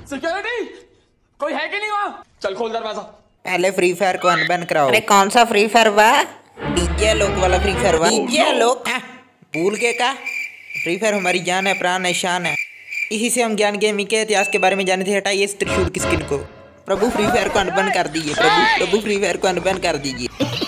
Security कोई है कि नहीं वहाँ? चल खोल दरवाजा। पहले फ्री फायर को अनबैन कराओ। अरे कौन सा फ्री फायर बा? डीजे लोक वाला फ्री फायर बा। डीजे लोक भूल के का? फ्री फायर हमारी जान है, प्राण है, शान है। इसी से हम ज्ञान गेमिंग के इतिहास के बारे में जाने थे। हटाइए इस त्रिशूल की स्किन को। प्रभु फ्री फायर को अनबैन कर दीजिए। प्रभु फ्री फायर को अनबैन कर दीजिए।